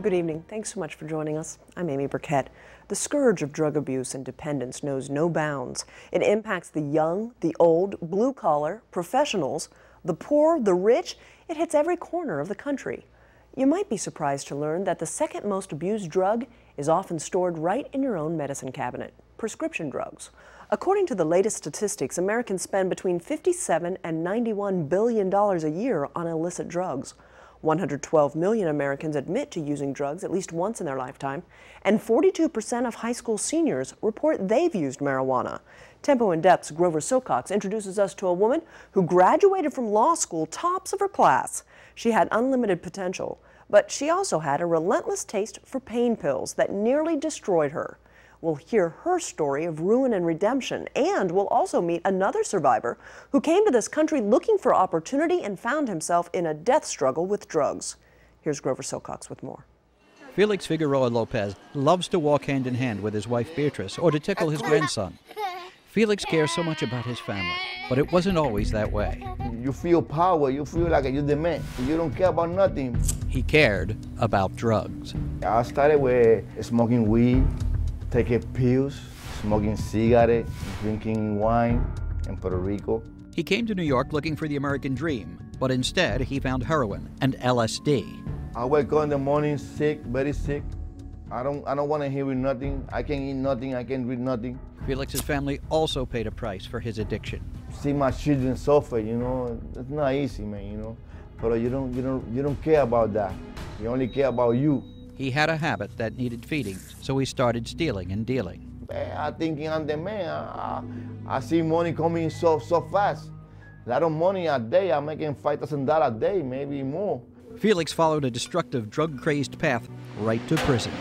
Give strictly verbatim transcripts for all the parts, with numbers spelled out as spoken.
Good evening. Thanks so much for joining us. I'm Amy Burkett. The scourge of drug abuse and dependence knows no bounds. It impacts the young, the old, blue-collar, professionals, the poor, the rich. It hits every corner of the country. You might be surprised to learn that the second most abused drug is often stored right in your own medicine cabinet: prescription drugs. According to the latest statistics, Americans spend between fifty-seven and ninety-one billion dollars a year on illicit drugs. one hundred twelve million Americans admit to using drugs at least once in their lifetime, and forty-two percent of high school seniors report they've used marijuana. Tempo Indepth's Grover Silcox introduces us to a woman who graduated from law school tops of her class. She had unlimited potential, but she also had a relentless taste for pain pills that nearly destroyed her. We'll hear her story of ruin and redemption, and we'll also meet another survivor who came to this country looking for opportunity and found himself in a death struggle with drugs. Here's Grover Silcox with more. Felix Figueroa Lopez loves to walk hand in hand with his wife Beatrice or to tickle his grandson. Felix cares so much about his family, but it wasn't always that way. You feel power, you feel like you're the man. You don't care about nothing. He cared about drugs. I started with smoking weed, taking pills, smoking cigarettes, drinking wine in Puerto Rico. He came to New York looking for the American dream, but instead he found heroin and L S D. I wake up in the morning sick, very sick. I don't, I don't want to hear nothing. I can't eat nothing, I can't read nothing. Felix's family also paid a price for his addiction. See my children suffer, you know, it's not easy, man, you know. But you don't, you don't, you don't care about that. You only care about you. He had a habit that needed feeding, so he started stealing and dealing. Man, I thinking I'm the man. I, I, I see money coming so so fast. A lot of money a day. I'm making five thousand dollars a day, maybe more. Felix followed a destructive, drug-crazed path right to prison.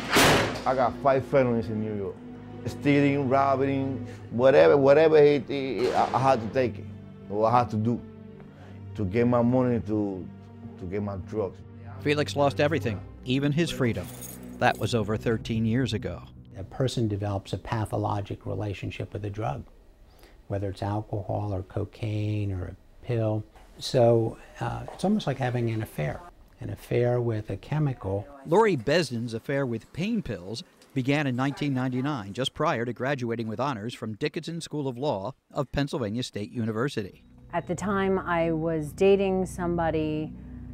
I got five felonies in New York. Stealing, robbing, whatever, whatever it, it, I had to take it, or I had to do to get my money to, to get my drugs. Felix lost everything, even his freedom. That was over thirteen years ago. A person develops a pathologic relationship with a drug, whether it's alcohol or cocaine or a pill. So uh, it's almost like having an affair, an affair with a chemical. Lori Besden's affair with pain pills began in nineteen ninety-nine, just prior to graduating with honors from Dickinson School of Law of Pennsylvania State University. At the time, I was dating somebody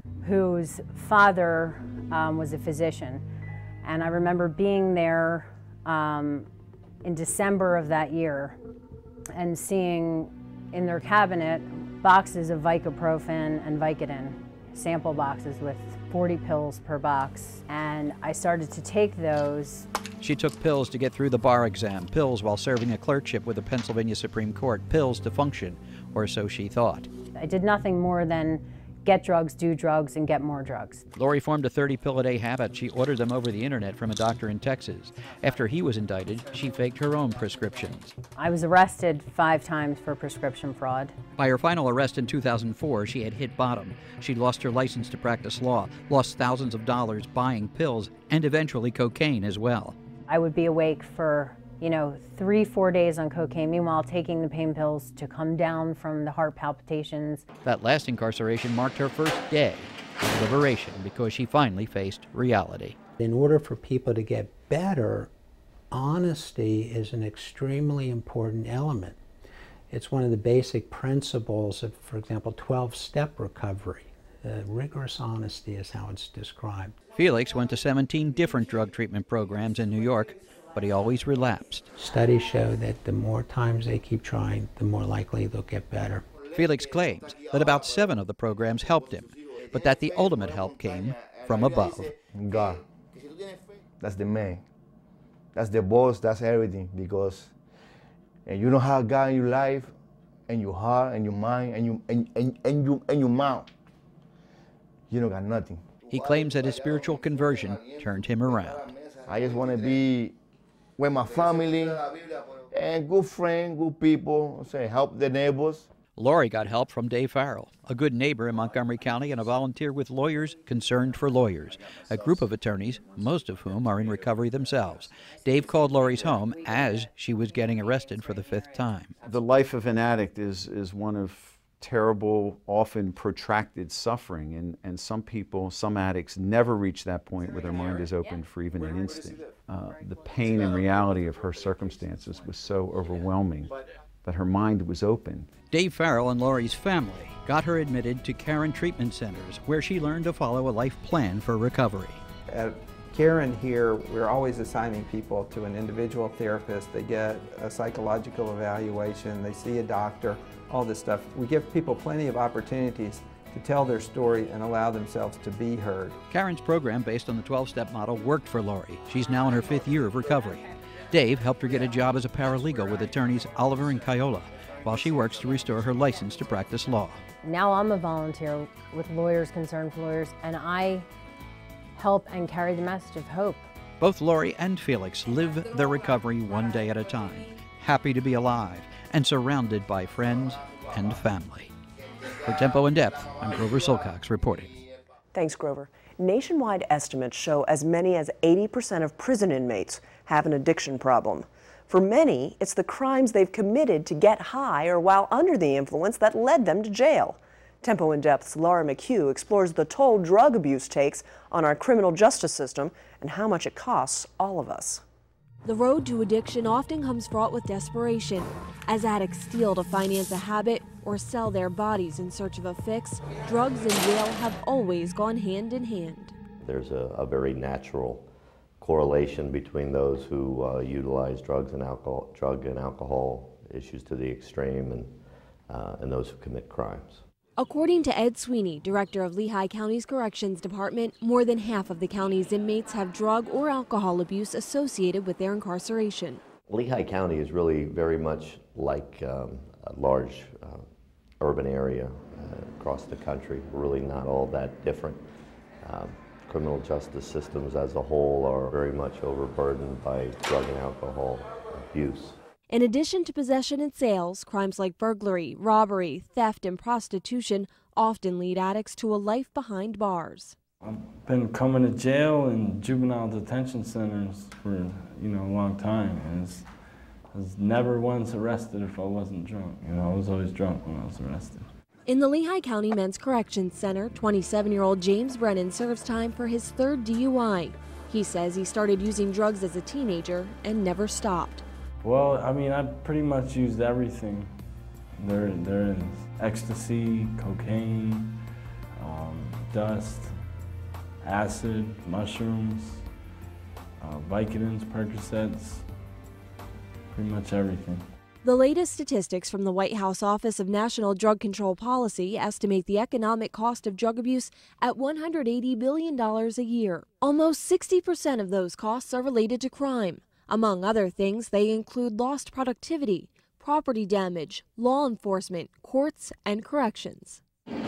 whose father um, was a physician. And I remember being there um, in December of that year and seeing in their cabinet boxes of Vicoprofen and Vicodin, sample boxes with forty pills per box. And I started to take those. She took pills to get through the bar exam, pills while serving a clerkship with the Pennsylvania Supreme Court, pills to function, or so she thought. I did nothing more than get drugs, do drugs, and get more drugs. Lori formed a thirty pill a day habit. She ordered them over the internet from a doctor in Texas. After he was indicted, she faked her own prescriptions. I was arrested five times for prescription fraud. By her final arrest in two thousand four, she had hit bottom. She'd lost her license to practice law, lost thousands of dollars buying pills, and eventually cocaine as well. I would be awake for, you know, three, four days on cocaine, meanwhile taking the pain pills to come down from the heart palpitations. That last incarceration marked her first day of liberation because she finally faced reality. In order for people to get better, honesty is an extremely important element. It's one of the basic principles of, for example, twelve-step recovery. Uh, rigorous honesty is how it's described. Felix went to seventeen different drug treatment programs in New York, but he always relapsed. Studies show that the more times they keep trying, the more likely they'll get better. Felix claims that about seven of the programs helped him, but that the ultimate help came from above. God, that's the man. That's the boss, that's everything, because and you don't have God in your life, and your heart, and your mind, and, you, and, and, and, you, and your mouth. You don't got nothing. He claims that his spiritual conversion turned him around. I just want to be with my family and good friends, good people, say help the neighbors. Lori got help from Dave Farrell, a good neighbor in Montgomery County and a volunteer with Lawyers Concerned for Lawyers, a group of attorneys, most of whom are in recovery themselves. Dave called Lori's home as she was getting arrested for the fifth time. The life of an addict is, is one of terrible, often protracted suffering. And, and some people, some addicts never reach that point where their mind is open for even an instant. Uh, the pain and reality of her circumstances was so overwhelming that her mind was open. Dave Farrell and Lori's family got her admitted to Karen Treatment Centers, where she learned to follow a life plan for recovery. At Karen here, we're always assigning people to an individual therapist. They get a psychological evaluation, they see a doctor, all this stuff. We give people plenty of opportunities to tell their story and allow themselves to be heard. Karen's program, based on the twelve-step model, worked for Lori. She's now in her fifth year of recovery. Dave helped her get a job as a paralegal with attorneys Oliver and Kiola, while she works to restore her license to practice law. Now I'm a volunteer with Lawyers Concerned for Lawyers, and I help and carry the message of hope. Both Lori and Felix live their recovery one day at a time, happy to be alive and surrounded by friends and family. For Tempo Indepth, I'm Grover Silcox reporting. Thanks, Grover. Nationwide estimates show as many as eighty percent of prison inmates have an addiction problem. For many, it's the crimes they've committed to get high or while under the influence that led them to jail. Tempo Indepth's Laura McHugh explores the toll drug abuse takes on our criminal justice system and how much it costs all of us. The road to addiction often comes fraught with desperation. As addicts steal to finance a habit or sell their bodies in search of a fix, drugs and jail have always gone hand in hand. There's a, a very natural correlation between those who uh, utilize drugs and alcohol, drug and alcohol issues to the extreme and, uh, and those who commit crimes. According to Ed Sweeney, director of Lehigh County's Corrections Department, more than half of the county's inmates have drug or alcohol abuse associated with their incarceration. Lehigh County is really very much like um, a large uh, urban area uh, across the country. We're really not all that different. Um, criminal justice systems as a whole are very much overburdened by drug and alcohol abuse. In addition to possession and sales, crimes like burglary, robbery, theft, and prostitution often lead addicts to a life behind bars. I've been coming to jail and juvenile detention centers for, you know, a long time, and it's, I was never once arrested if I wasn't drunk. You know, I was always drunk when I was arrested. In the Lehigh County Men's Corrections Center, twenty-seven-year-old James Brennan serves time for his third D U I. He says he started using drugs as a teenager and never stopped. Well, I mean, I pretty much used everything. There, there is ecstasy, cocaine, um, dust, acid, mushrooms, uh, Vicodins, Percocets, pretty much everything. The latest statistics from the White House Office of National Drug Control Policy estimate the economic cost of drug abuse at one hundred eighty billion dollars a year. Almost sixty percent of those costs are related to crime. Among other things, they include lost productivity, property damage, law enforcement, courts, and corrections.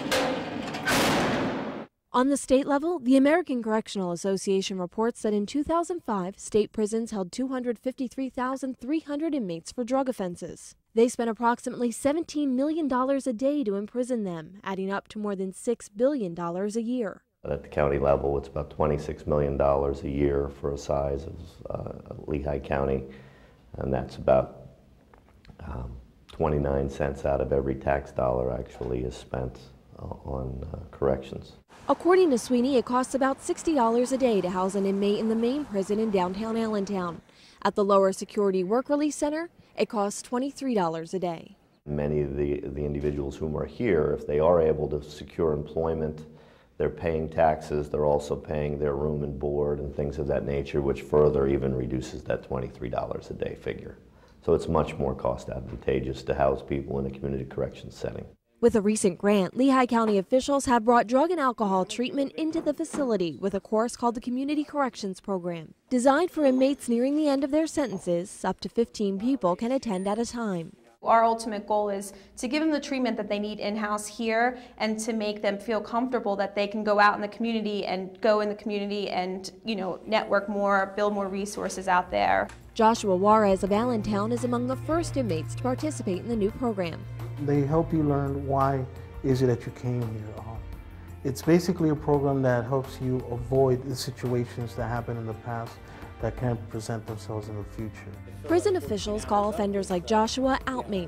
On the state level, the American Correctional Association reports that in two thousand five, state prisons held two hundred fifty-three thousand three hundred inmates for drug offenses. They spent approximately seventeen million dollars a day to imprison them, adding up to more than six billion dollars a year. At the county level, it's about twenty-six million dollars a year for a size of uh, Lehigh County, and that's about um, twenty-nine cents out of every tax dollar actually is spent uh, on uh, corrections. According to Sweeney, it costs about sixty dollars a day to house an inmate in the main prison in downtown Allentown. At the lower security work release center, it costs twenty-three dollars a day. Many of the, the individuals whom are here, if they are able to secure employment, they're paying taxes, they're also paying their room and board and things of that nature, which further even reduces that twenty-three dollars a day figure. So it's much more cost advantageous to house people in a community corrections setting. With a recent grant, Lehigh County officials have brought drug and alcohol treatment into the facility with a course called the Community Corrections Program. Designed for inmates nearing the end of their sentences, up to fifteen people can attend at a time. Our ultimate goal is to give them the treatment that they need in-house here and to make them feel comfortable that they can go out in the community and go in the community and, you know, network more, build more resources out there. Joshua Juarez of Allentown is among the first inmates to participate in the new program. They help you learn why is it that you came here. Um, it's basically a program that helps you avoid the situations that happened in the past that can present themselves in the future. Prison officials call offenders like Joshua outmates.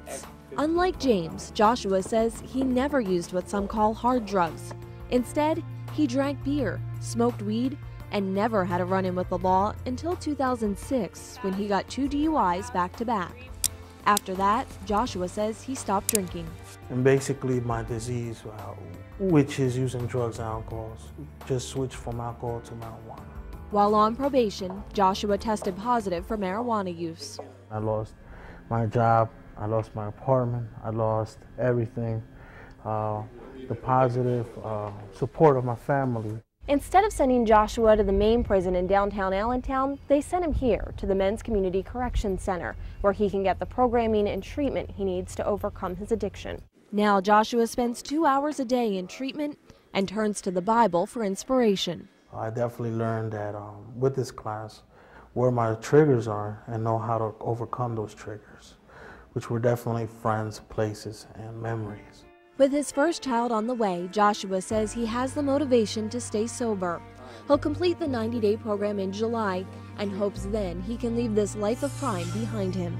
Unlike James, Joshua says he never used what some call hard drugs. Instead, he drank beer, smoked weed, and never had a run-in with the law until two thousand six, when he got two D U Is back-to-back. After that, Joshua says he stopped drinking. And basically my disease, uh, which is using drugs and alcohol, just switched from alcohol to marijuana. While on probation, Joshua tested positive for marijuana use. I lost my job, I lost my apartment, I lost everything. Uh, the positive uh, support of my family. Instead of sending Joshua to the main prison in downtown Allentown, they sent him here to the Men's Community Correction Center, where he can get the programming and treatment he needs to overcome his addiction. Now Joshua spends two hours a day in treatment and turns to the Bible for inspiration. I definitely learned that um, with this class, where my triggers are and know how to overcome those triggers, which were definitely friends, places, and memories. With his first child on the way, Joshua says he has the motivation to stay sober. He'll complete the ninety-day program in July and hopes then he can leave this life of crime behind him.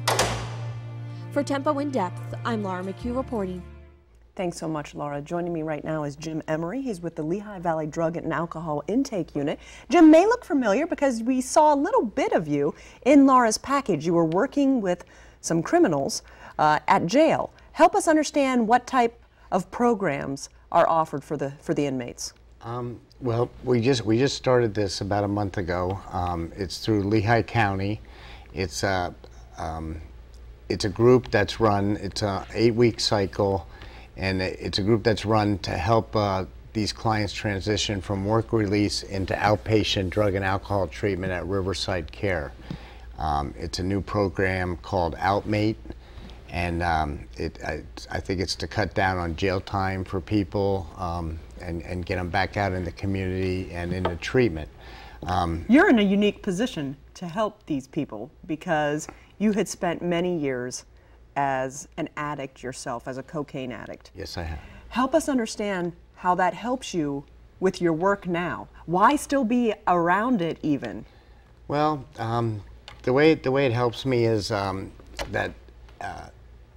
For Tempo Indepth, I'm Laura McHugh reporting. Thanks so much, Laura. Joining me right now is Jim Emery. He's with the Lehigh Valley Drug and Alcohol Intake Unit. Jim may look familiar because we saw a little bit of you in Laura's package. You were working with some criminals uh, at jail. Help us understand what type of programs are offered for the for the inmates. Um, well, we just we just started this about a month ago. Um, it's through Lehigh County. It's a um, it's a group that's run. It's a eight-week cycle, and it's a group that's run to help uh, these clients transition from work release into outpatient drug and alcohol treatment at Riverside Care. Um, it's a new program called Outmate. And um, it, I, I think it's to cut down on jail time for people um, and, and get them back out in the community and into treatment. Um, You're in a unique position to help these people because you had spent many years as an addict yourself, as a cocaine addict. Yes, I have. Help us understand how that helps you with your work now. Why still be around it even? Well, um, the way the way it helps me is um, that. Uh,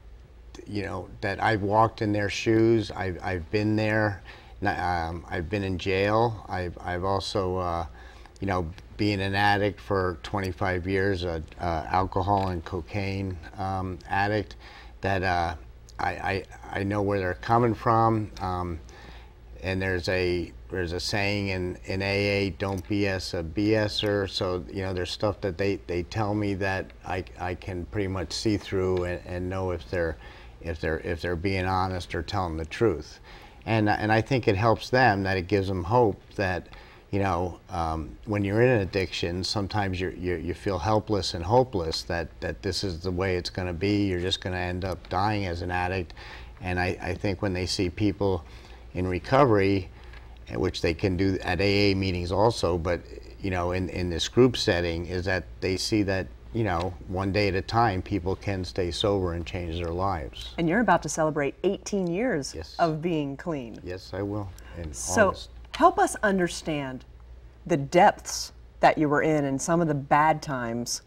you know, that I've walked in their shoes. I've, I've been there. Um, I've been in jail. I've, I've also, uh, you know, being an addict for twenty-five years, a uh, uh, alcohol and cocaine um, addict, that uh, I, I, I know where they're coming from. Um, and there's a there's a saying in, in A A, don't B S a BSer. So, you know, there's stuff that they, they tell me that I, I can pretty much see through and, and know if they're if they're if they're being honest or telling the truth. And and I think it helps them, that it gives them hope that, you know, um, when you're in an addiction, sometimes you're, you you feel helpless and hopeless, that, that this is the way it's going to be. You're just going to end up dying as an addict. And I, I think when they see people in recovery, which they can do at A A meetings also, but, you know, in, in this group setting, is that they see that, you know, one day at a time, people can stay sober and change their lives. And you're about to celebrate eighteen years yes. of being clean. Yes, I will. In so August. Help us understand the depths that you were in and some of the bad times.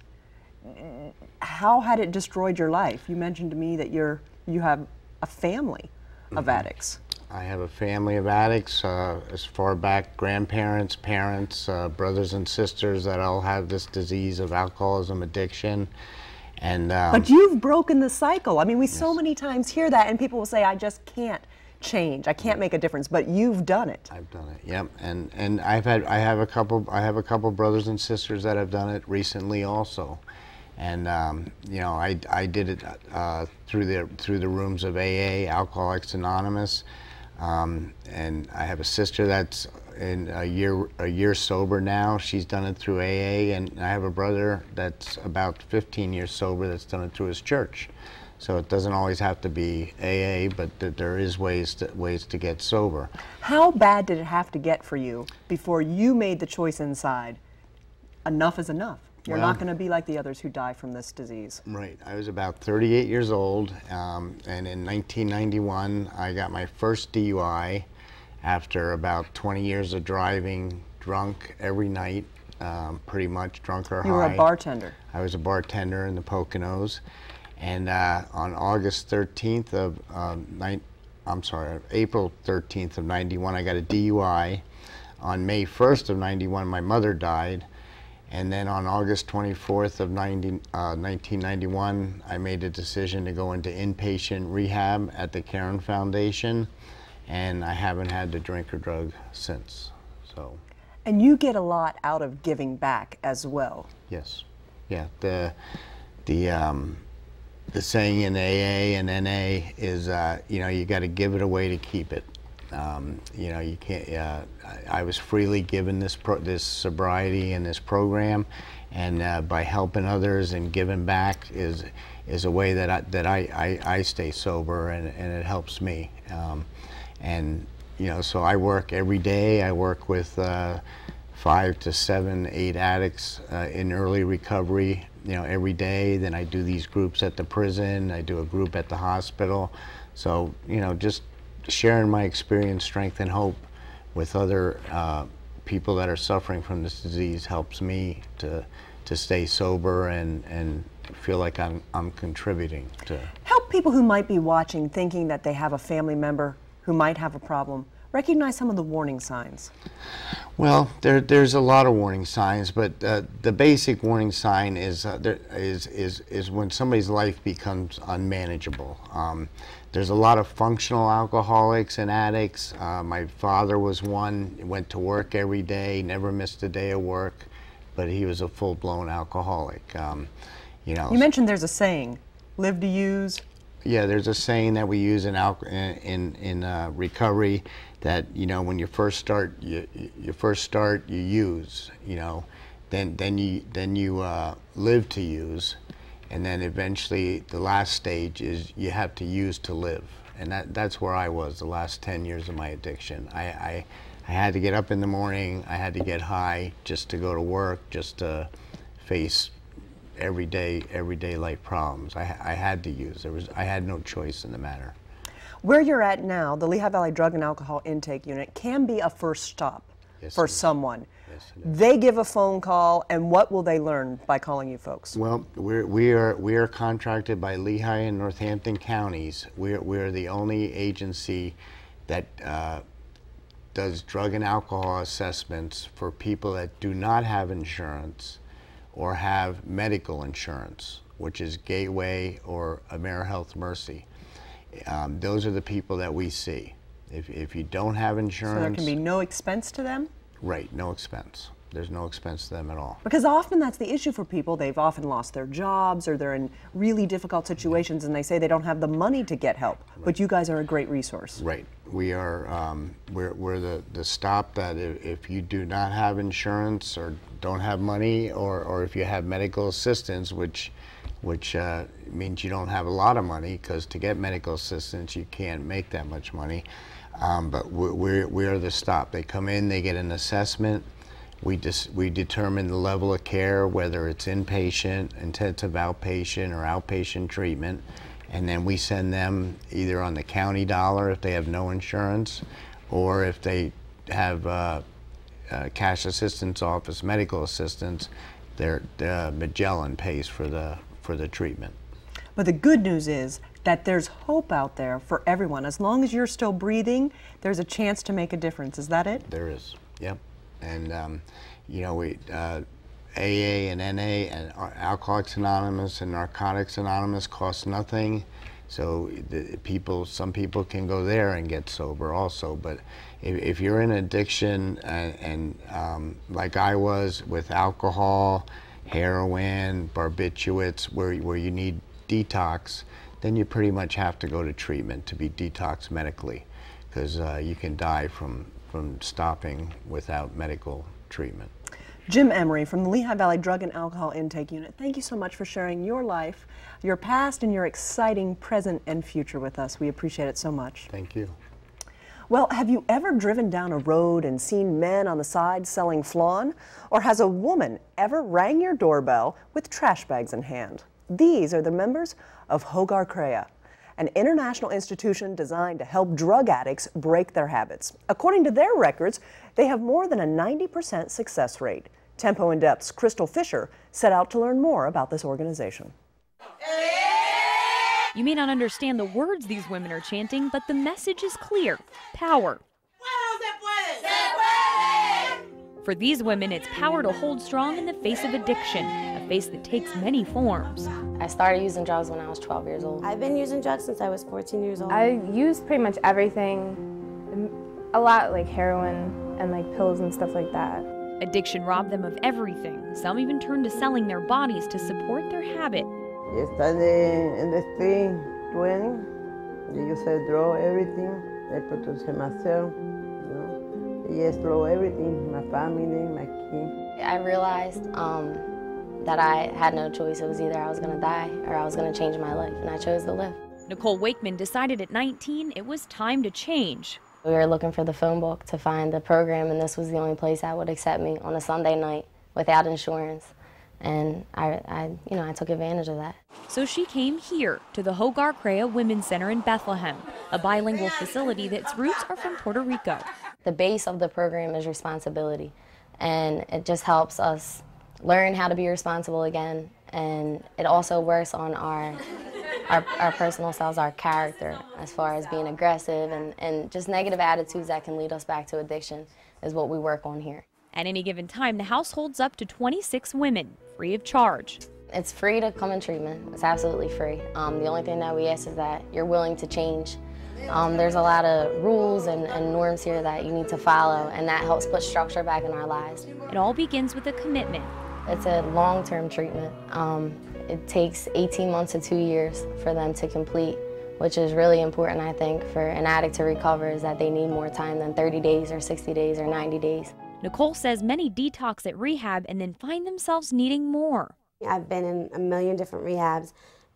How had it destroyed your life? You mentioned to me that you're you have a family of mm-hmm. addicts. I have a family of addicts, uh, as far back, grandparents, parents, uh, brothers and sisters that all have this disease of alcoholism addiction. And um, but you've broken the cycle. I mean, we yes. so many times hear that, and people will say, I just can't change. I can't make a difference, but you've done it. I've done it, yep. And and I've had I have a couple I have a couple brothers and sisters that have done it recently also. And um, you know, I I did it uh, through the through the rooms of A A, Alcoholics Anonymous. Um, and I have a sister that's in a year a year sober now. She's done it through A A, and I have a brother that's about fifteen years sober that's done it through his church. So it doesn't always have to be A A, but th there is ways to, ways to get sober. How bad did it have to get for you before you made the choice inside? Enough is enough. You're well, not going to be like the others who die from this disease. Right. I was about thirty-eight years old, um, and in nineteen ninety-one, I got my first D U I after about twenty years of driving drunk every night, um, pretty much drunk or high. You were a bartender. I was a bartender in the Poconos, And uh, on August thirteenth of um, nine, I'm sorry, April thirteenth of ninety-one, I got a D U I. On May first of ninety-one, my mother died. And then on August twenty-fourth of nineteen ninety-one, I made a decision to go into inpatient rehab at the Caron Foundation, and I haven't had to drink or drug since. So. And you get a lot out of giving back as well. Yes, yeah. The the um, the saying in A A and N A is, uh, you know, you got to give it away to keep it. Um, you know, you can't. Uh, I, I was freely given this pro this sobriety and this program, and uh, by helping others and giving back is is a way that I that I I, I stay sober, and and it helps me. Um, and you know, so I work every day. I work with uh, five to seven, eight addicts uh, in early recovery. You know, every day. Then I do these groups at the prison. I do a group at the hospital. So you know, just sharing my experience, strength, and hope with other uh, people that are suffering from this disease helps me to to stay sober and and feel like I'm I'm contributing to help people who might be watching, thinking that they have a family member who might have a problem. Recognize some of the warning signs. Well, there, there's a lot of warning signs, but uh, the basic warning sign is, uh, there is, is, is when somebody's life becomes unmanageable. Um, there's a lot of functional alcoholics and addicts. Uh, my father was one, went to work every day, never missed a day of work, but he was a full-blown alcoholic. Um, you know, you mentioned there's a saying, live to use. Yeah, there's a saying that we use in al in in uh, recovery that, you know, when you first start, you you first start you use, you know, then then you then you uh, live to use, and then eventually the last stage is you have to use to live, and that that's where I was the last ten years of my addiction. I I, I had to get up in the morning, I had to get high just to go to work, just to face everyday everyday life problems. I, I had to use. There was I had no choice in the matter. Where you're at now, the Lehigh Valley Drug and Alcohol Intake Unit can be a first stop yes, for someone. Yes, they give a phone call, and what will they learn by calling you folks? Well, we're, we are we are contracted by Lehigh and Northampton counties. We're we're the only agency that uh, does drug and alcohol assessments for people that do not have insurance or have medical insurance, which is Gateway or AmeriHealth Mercy. Um, those are the people that we see. If, if you don't have insurance... So there can be no expense to them? Right, no expense. There's no expense to them at all. Because often that's the issue for people. They've often lost their jobs, or they're in really difficult situations, and they say they don't have the money to get help. Right. But you guys are a great resource. Right. We are, um, we're, we're the, the stop that if, if you do not have insurance or don't have money, or, or if you have medical assistance, which, which uh, means you don't have a lot of money, because to get medical assistance you can't make that much money. Um, but we're, we're, we're the stop. They come in, they get an assessment. We, dis we determine the level of care, whether it's inpatient, intensive outpatient, or outpatient treatment, and then we send them either on the county dollar if they have no insurance, or if they have uh, uh, cash assistance office medical assistance, their uh, Magellan pays for the for the treatment. But the good news is that there's hope out there for everyone. As long as you're still breathing, there's a chance to make a difference. Is that it? There is. Yep. And, um, you know, we, uh, A A and N A and Alcoholics Anonymous and Narcotics Anonymous cost nothing. So the people, some people can go there and get sober also. But if, if you're in addiction and, and um, like I was with alcohol, heroin, barbiturates, where, where you need detox, then you pretty much have to go to treatment to be detoxed medically, because uh, you can die from from stopping without medical treatment. Jim Emery from the Lehigh Valley Drug and Alcohol Intake Unit, thank you so much for sharing your life, your past, and your exciting present and future with us. We appreciate it so much. Thank you. Well, have you ever driven down a road and seen men on the side selling flan? Or has a woman ever rang your doorbell with trash bags in hand? These are the members of Hogar Crea, an international institution designed to help drug addicts break their habits. According to their records, they have more than a ninety percent success rate. Tempo Indepth's Crystal Fisher set out to learn more about this organization. You may not understand the words these women are chanting, but the message is clear: power. For these women, it's power to hold strong in the face of addiction, a face that takes many forms. I started using drugs when I was twelve years old. I've been using drugs since I was fourteen years old. I used pretty much everything, a lot like heroin and like pills and stuff like that. Addiction robbed them of everything. Some even turned to selling their bodies to support their habit. I started in the street, twenty. I used to draw everything. I produced myself. Yes, blow everything, my family, my kids. I realized um, that I had no choice. It was either I was going to die or I was going to change my life, and I chose to live. Nicole Wakeman decided at nineteen it was time to change. We were looking for the phone book to find the program, and this was the only place that would accept me on a Sunday night without insurance. And I, I, you know, I took advantage of that. So she came here to the Hogar Crea Women's Center in Bethlehem, a bilingual facility that's roots are from Puerto Rico. The base of the program is responsibility, and it just helps us learn how to be responsible again, and it also works on our, our, our personal selves, our character, as far as being aggressive and, and just negative attitudes that can lead us back to addiction is what we work on here. At any given time, the house holds up to twenty-six women, free of charge. It's free to come in treatment. It's absolutely free. Um, the only thing that we ask is that you're willing to change. Um, there's a lot of rules and, and norms here that you need to follow, and that helps put structure back in our lives. It all begins with a commitment. It's a long-term treatment. Um, it takes eighteen months to two years for them to complete, which is really important, I think, for an addict to recover, is that they need more time than thirty days or sixty days or ninety days. Nicole says many detox at rehab and then find themselves needing more. I've been in a million different rehabs,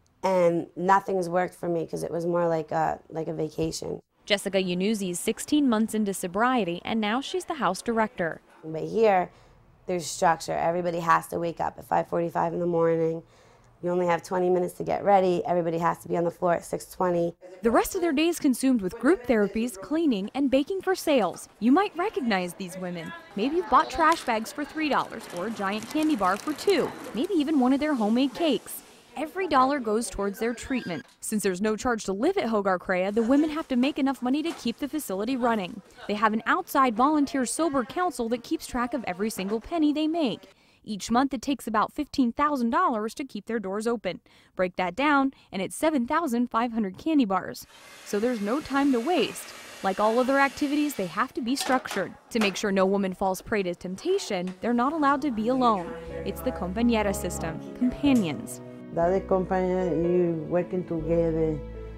and nothing's worked for me because it was more like a, like a vacation. Jessica Yanuzzi is sixteen months into sobriety, and now she's the house director. But here, there's structure. Everybody has to wake up at five forty-five in the morning. You only have twenty minutes to get ready. Everybody has to be on the floor at six twenty. The rest of their day is consumed with group therapies, cleaning, and baking for sales. You might recognize these women. Maybe you've bought trash bags for three dollars or a giant candy bar for two, maybe even one of their homemade cakes. Every dollar goes towards their treatment. Since there's no charge to live at Hogar Crea, the women have to make enough money to keep the facility running. They have an outside volunteer sober council that keeps track of every single penny they make. Each month it takes about fifteen thousand dollars to keep their doors open. Break that down, and it's seven thousand five hundred candy bars. So there's no time to waste. Like all other activities, they have to be structured. To make sure no woman falls prey to temptation, they're not allowed to be alone. It's the compañera system, companions. That the companion, you working together,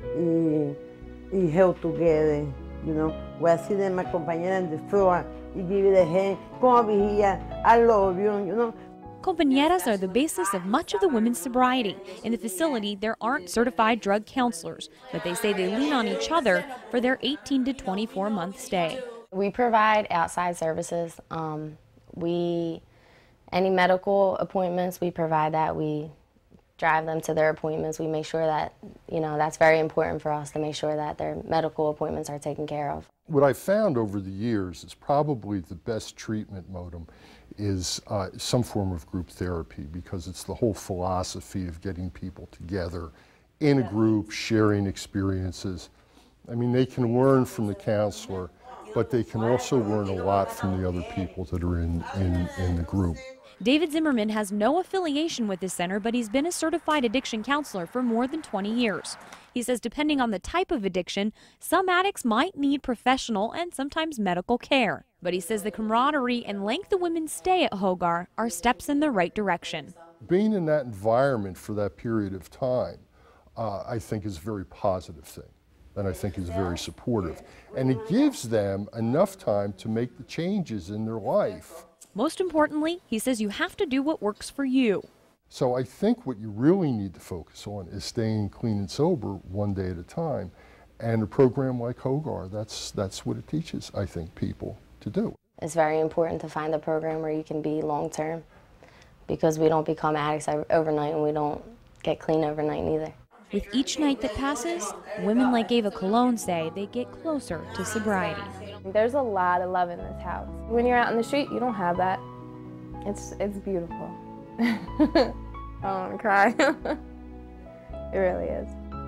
you, you help together, you know. When I see them, my compañera on the floor, you give it a hand, come over here, I love you, you know. Compañeras are the basis of much of the women's sobriety. In the facility, there aren't certified drug counselors, but they say they lean on each other for their eighteen to twenty-four month stay. We provide outside services. Um, we, any medical appointments, we provide that. We drive them to their appointments. We make sure that, you know, that's very important for us to make sure that their medical appointments are taken care of. What I found over the years is probably the best treatment modem is uh, some form of group therapy, because it's the whole philosophy of getting people together in a group, sharing experiences. I mean, they can learn from the counselor, but they can also learn a lot from the other people that are in, in, in the group. David Zimmerman has no affiliation with this center, but he's been a certified addiction counselor for more than twenty years. He says depending on the type of addiction, some addicts might need professional and sometimes medical care. But he says the camaraderie and length of women's stay at Hogar are steps in the right direction. Being in that environment for that period of time, uh, I think is a very positive thing, and I think is very supportive. And it gives them enough time to make the changes in their life. Most importantly, he says you have to do what works for you. So I think what you really need to focus on is staying clean and sober one day at a time. And a program like Hogar, that's, that's what it teaches, I think, people to do. It's very important to find a program where you can be long-term, because we don't become addicts overnight, and we don't get clean overnight either. With each night that passes, women like Ava Colon say they get closer to sobriety. There's a lot of love in this house. When you're out in the street, you don't have that. It's, it's beautiful. I don't want to cry. It really is.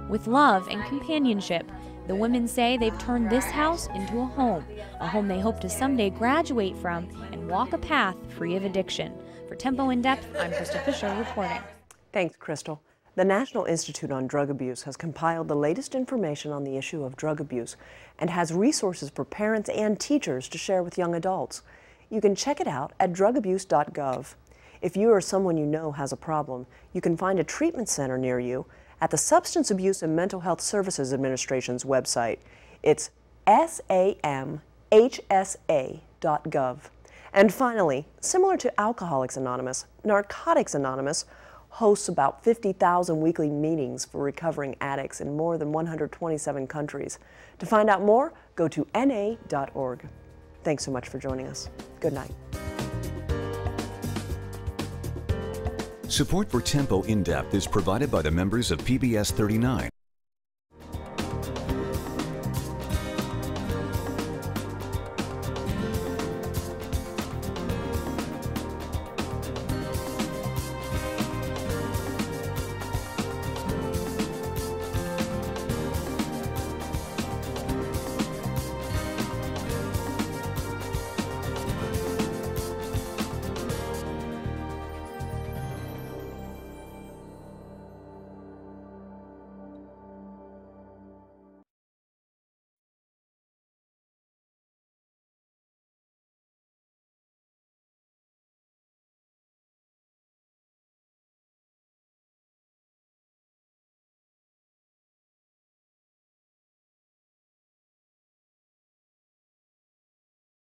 with love and companionship. The women say they've turned this house into a home, a home they hope to someday graduate from and walk a path free of addiction. For Tempo Indepth, I'm Krista Fisher reporting. Thanks, Crystal. The National Institute on Drug Abuse has compiled the latest information on the issue of drug abuse and has resources for parents and teachers to share with young adults. You can check it out at drug abuse dot gov. If you or someone you know has a problem, you can find a treatment center near you at the Substance Abuse and Mental Health Services Administration's website. It's S A M H S A dot gov. And finally, similar to Alcoholics Anonymous, Narcotics Anonymous hosts about fifty thousand weekly meetings for recovering addicts in more than one hundred twenty-seven countries. To find out more, go to N A dot org. Thanks so much for joining us. Good night. Support for Tempo Indepth is provided by the members of P B S thirty-nine.